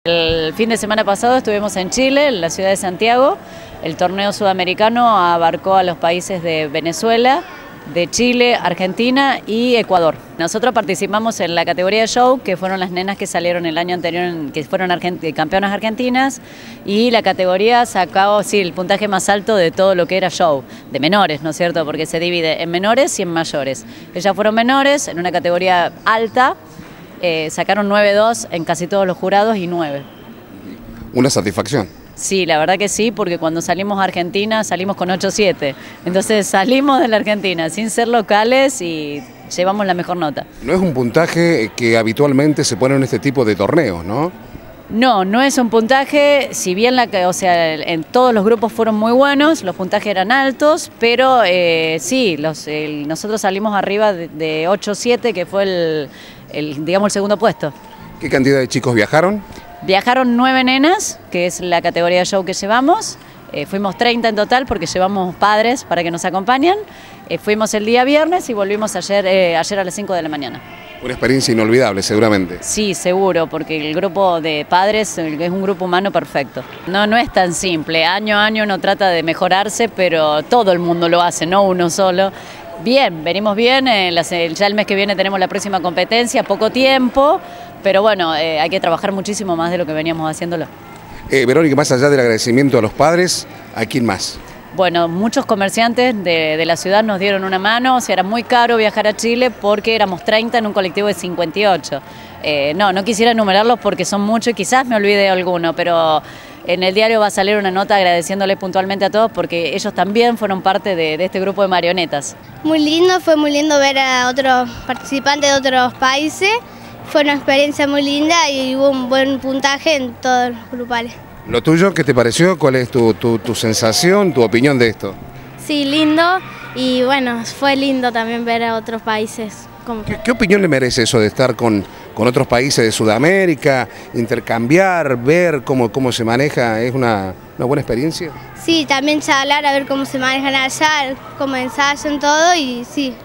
El fin de semana pasado estuvimos en Chile, en la ciudad de Santiago. El torneo sudamericano abarcó a los países de Venezuela, de Chile, Argentina y Ecuador. Nosotros participamos en la categoría de show, que fueron las nenas que salieron el año anterior, que fueron campeonas argentinas, y la categoría sacó el puntaje más alto de todo lo que era show, de menores, ¿no es cierto? Porque se divide en menores y en mayores. Ellas fueron menores, en una categoría alta, sacaron 9-2 en casi todos los jurados y 9. Una satisfacción. Sí, la verdad que sí, porque cuando salimos a Argentina salimos con 8-7. Entonces salimos de la Argentina sin ser locales y llevamos la mejor nota. No es un puntaje que habitualmente se pone en este tipo de torneos, ¿no? No, no es un puntaje, si bien en todos los grupos fueron muy buenos, los puntajes eran altos, pero sí, nosotros salimos arriba de 8-7, que fue digamos, el segundo puesto. ¿Qué cantidad de chicos viajaron? Viajaron 9 nenas, que es la categoría de show que llevamos. Fuimos 30 en total porque llevamos padres para que nos acompañen. Fuimos el día viernes y volvimos ayer a las 5 de la mañana. Una experiencia inolvidable, seguramente. Sí, seguro, porque el grupo de padres es un grupo humano perfecto. No es tan simple. Año a año uno trata de mejorarse, pero todo el mundo lo hace, no uno solo. Bien, venimos bien. Ya el mes que viene tenemos la próxima competencia, poco tiempo. Pero bueno, hay que trabajar muchísimo más de lo que veníamos haciéndolo. Verónica, más allá del agradecimiento a los padres, ¿a quién más? Bueno, muchos comerciantes de la ciudad nos dieron una mano. O sea, era muy caro viajar a Chile porque éramos 30 en un colectivo de 58. No quisiera enumerarlos porque son muchos y quizás me olvide de alguno, pero en el diario va a salir una nota agradeciéndole puntualmente a todos porque ellos también fueron parte de este grupo de marionetas. Muy lindo, fue muy lindo ver a otros participantes de otros países. Fue una experiencia muy linda y hubo un buen puntaje en todos los grupales. ¿Lo tuyo qué te pareció? ¿Cuál es tu sensación, tu opinión de esto? Sí, lindo, y bueno, fue lindo también ver a otros países. ¿Qué opinión le merece eso de estar con otros países de Sudamérica, intercambiar, ver cómo se maneja? ¿Es una buena experiencia? Sí, también charlar a ver cómo se manejan allá, cómo ensayan todo y sí.